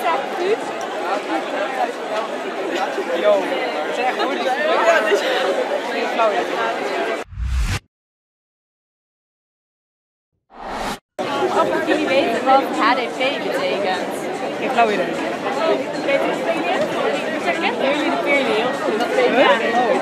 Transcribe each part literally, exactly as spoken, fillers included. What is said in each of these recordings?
pizza, fruit. Yo, dat is echt goed. Ja, dit is geen flauw. Of of jullie weten wat H D P betekent. Geen flauw idee. Weet je wat het betekent? Jullie de peerlie, heel goed. Dat weet ik.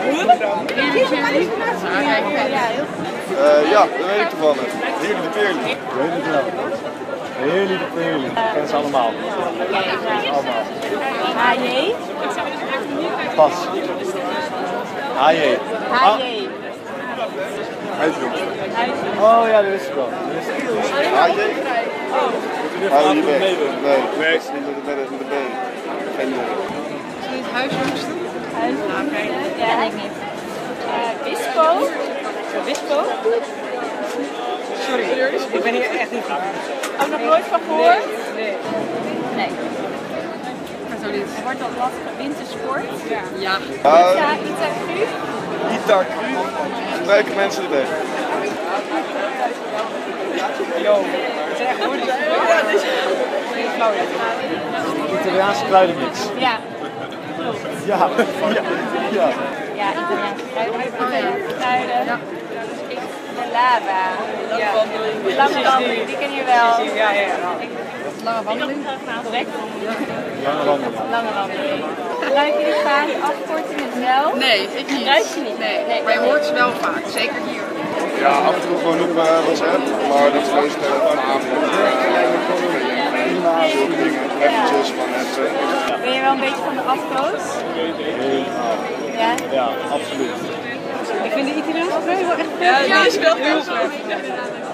Ja, heel goed. Uh, ja, dat weet ik toevallig. Heerlijk de peerlie. Heerlijk de Heerlijk de peerlie. Ik ken ze allemaal. Allemaal. H J. Pas. H J. H J. Huisjongens. Oh ja, dat wist ik wel. H J? Hou je weg. Nee, nee, is niet met de, met de B. Geen idee. Is dit huisjongste? Huisjongste? Ja, dat weet ik niet. Uh, wispo. Wispo? Sorry, ik ben hier echt niet van. Ook nog nooit van gehoord? Nee. Nee. Zo dit. Er wordt al lastige wintersport. Ja. Ja. Ita, Ita, Cru. Ita, Cru. Gebruiken mensen de weg. Yo, dat is echt goed. Ja, dit is geen flauw. Italiaanse kruidenmix. Ja. Klopt. Ja. Ja. Ja. Ja, Italiaanse kruiden. Italiaanse kruiden. Ja. De lava. Ja. Lange wandeling, die ken je wel. Ja, ja, ja. Lange wandeling? Correct? Lange wandeling. Lange wandeling. Gebruik je vaak afkortingen zelf? Nee, ik niet. Gebruik je niet? Nee, nee, maar je hoort ze wel vaak, zeker hier. Ja, af en toe gewoon op uh, WhatsApp, maar dat is meestal vanavond. Zulke dingen, eventjes van het. Ben je wel een beetje van de afkoos? Helemaal. Ja? Ja, absoluut. Ik vind de Italiaanse kruiden wel echt. Ja, die is wel heel goed.